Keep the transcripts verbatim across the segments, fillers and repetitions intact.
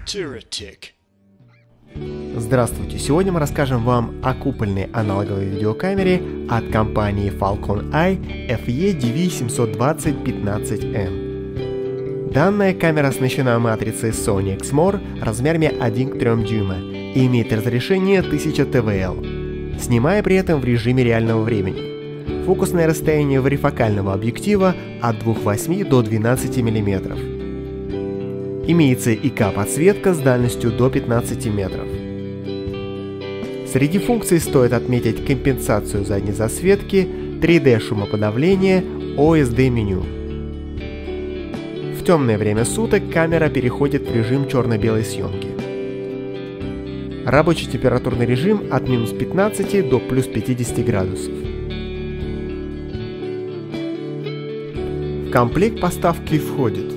Tiratic. Здравствуйте! Сегодня мы расскажем вам о купольной аналоговой видеокамере от компании Falcon Eye эф и ди ви семь два ноль один пять эм. Данная камера оснащена матрицей Sony Exmor размерами один к трем дюйма и имеет разрешение тысяча тэ вэ эл, снимая при этом в режиме реального времени. Фокусное расстояние варифокального объектива от двух целых восьми десятых до двенадцати миллиметров. Имеется ай ка-подсветка с дальностью до пятнадцати метров. Среди функций стоит отметить компенсацию задней засветки, три дэ шумоподавление, о эс ди меню. В темное время суток камера переходит в режим черно-белой съемки. Рабочий температурный режим от минус пятнадцати до плюс пятидесяти градусов. В комплект поставки входит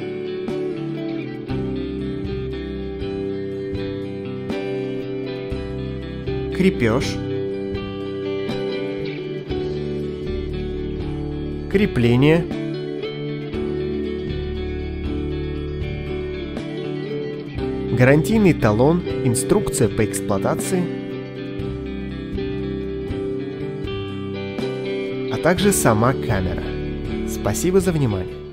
крепеж, крепление, гарантийный талон, инструкция по эксплуатации, а также сама камера. Спасибо за внимание.